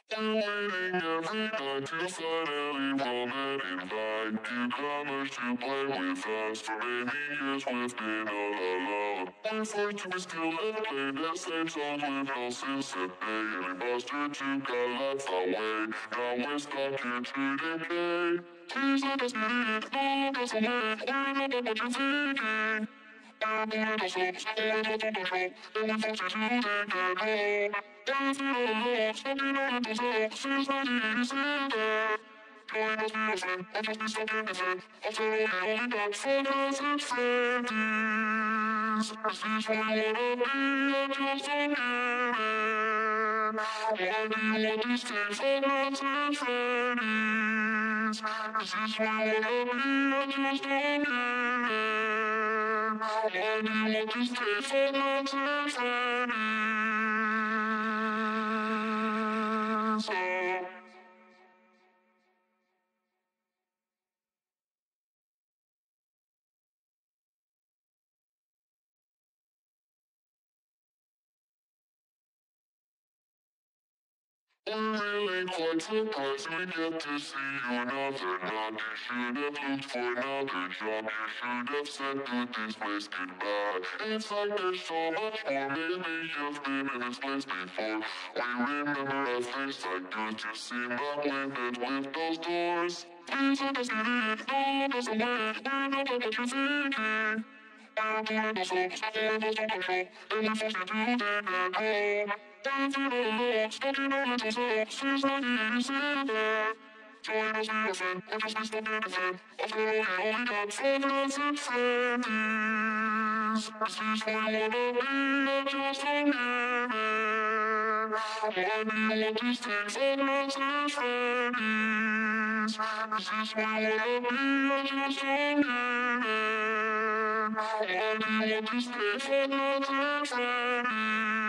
I'm waiting every night to finally come and invite newcomers to play with us. For many years we've been all alone. I fight to still never play the same songs with no sense at day. Every buster took our life away. Now we're stuck here to decay. Please let us get it, don't let us away. We remember what you're thinking. I'm behind us up, something I don't control. And we force you to take it home. If you don't love, something I don't deserve. Since 1987. Join us, be a friend, I'll just be something different. After all, we only got 4 guys and Freddy's. Is this what you wanna be? I'm just a man. Why do you want these things? Five Nights at Freddy's. Is this what you wanna be? I'm just a man. Why do you want these things? Five Nights at Freddy's. I'm really quite surprised we get to see you another night. You should have looked for another job. You should have said to this place goodbye. It's like there's so much more. Maybe you've been in this place before. We remember a face like yours. You seem unlimited with those doors. Please let us get it, don't let us away. We remember what you're thinking. I'm behind us up, something I don't control. And we force you to take it home. If you don't love, something I don't deserve. Since 1987. Join us, be a friend, or just be stuck in a friend. After all, we only got 4 nights at Freddy's. Is this what you wanna be? I'm just a man. Why do you want these things? 4 nights at Freddy's. Is this what you wanna be? I'm just a man. Why do you want these things? 4 nights at Freddy's.